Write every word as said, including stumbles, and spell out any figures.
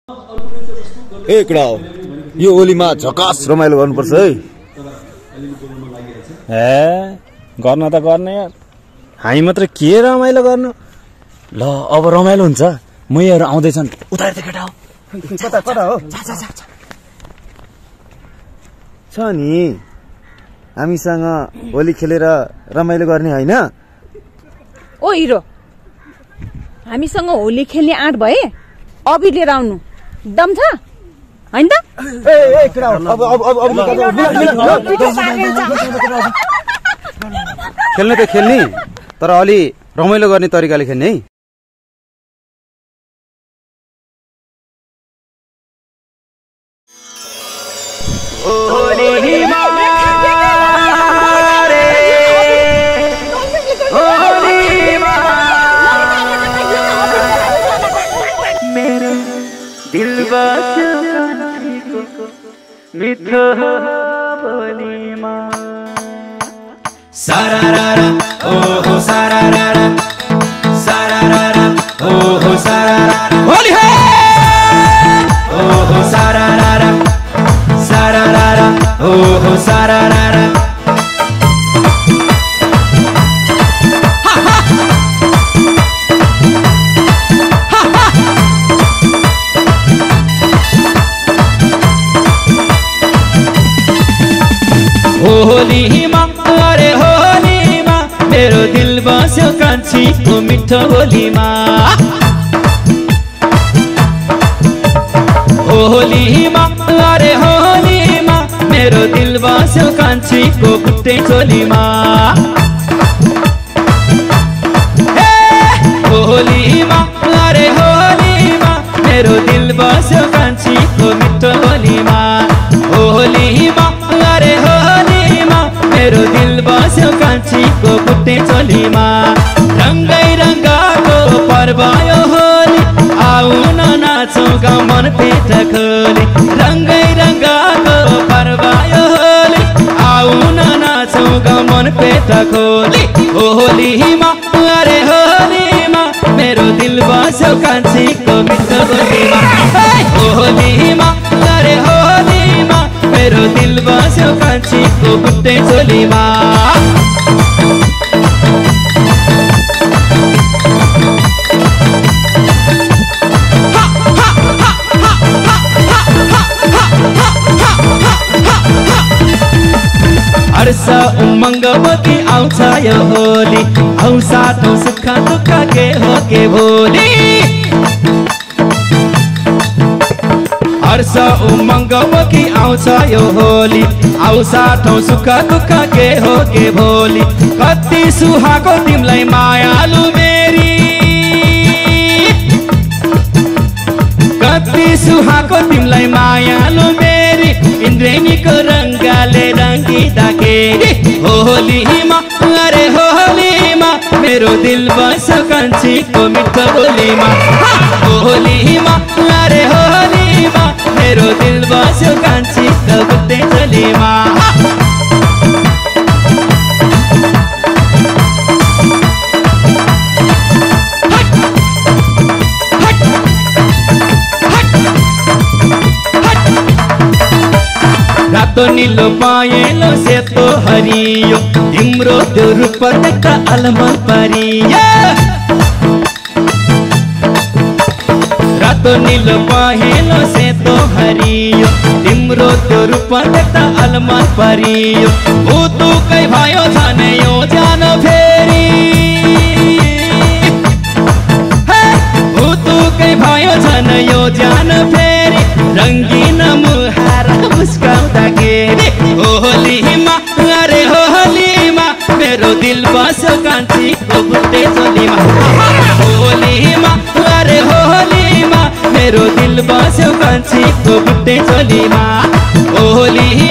ए कडा यो होलीमा झकास रमाइलो गर्नुपर्छ है। ए गर्न त गर्ने यार, हामी मात्र के रमाइलो गर्नु। ल अब रमाइलो हुन्छ, मैहरू आउँदैछन्, उतार त केटा हो। कता कता हो छ नि, हामीसँग होली खेलेर रमाइलो गर्ने होइन। ओ हिरो, हामीसँग होली खेल्ने आँट भए अबि लिएर आउनु, दम छ हैन त? ए ए कडा अब अब अब अब खेल्ने त खेल्ने, तर अलि रमाइलो गर्ने तरिकाले खेल्ने है। मिठो बोलीमा सारारारा ओहो सारारारा सारारारा ओहो सारारारा होली है ओहो सारारारा सारारारा ओहो सारारारा होलीमा अरे होलीमा मेरो दिल बस्यो कान्छीको मिठो होलीमा। होलीमा अरे होलीमा मेरो दिल बस्यो कान्छीको खुट्टे चोलीमा। होलीमा अरे होलीमा मेरो दिल बस्यो कान्छीको मिठो होलीमा। होलीमा अरे होलीमा मेरो दिल बस्यो कान्छीको खुट्टे चोलीमा। रङ्गै रङ्गको पर्व यो होली, आउन नाचौँ गाउँ मन पेट खोली। रङ्गै रङ्गको पर्व यो होली, आउन नाचौँ गाउँ मन पेट खोली। होलीमा अरे होलीमा मेरो दिल बस्यो कान्छीको मिठो होलीमा। होलीमा अरे होलीमा मेरो दिल बस्यो कान्छीको खुट्टे चोलीमा। हर्ष उमङ्ग बोकी आउँछ यो होली, आउँछ तो सुख दुःख के हो के भोली। हर्ष उमङ्ग बोकी आउँछ यो होली, आउँछ ठाउँ सुख दुःख के हो के भोली। कति सुहाएको तिमीलाई मायालु मेरी, कति सुहाएको तिमीलाई मायालु मेरी। इन्द्रेणीको रङ्गले रङ्गी दाकेरी। होलीमा अरे होलीमा मेरो दिल बस्यो कान्छीको मिठो होलीमा। होलीमा अरे होलीमा मेरो दिल बस्यो कान्छीको खुट्टे चोलीमा। रातो नीलो पहेँलो सेतो हरियो, तिम्रो त्यो रूप देख्दा अलमल परियो। रातो नीलो पहेँलो सेतो हरियो, तिम्रो त्यो रूप देख्दा अलमल परियो। भुतुकै भयो झनै यो जानो फेरि, भुतुकै भयो झनै यो जानो फेरि। रङ्गिन मुहार मुस्काउँदाखेरि। होलीमा अरे होलीमा मेरो दिल बस्यो कान्छीको खुट्टे चोलीमा। होलीमा अरे होलीमा मेरो दिल बस्यो कान्छीको खुट्टे चोलीमा। होली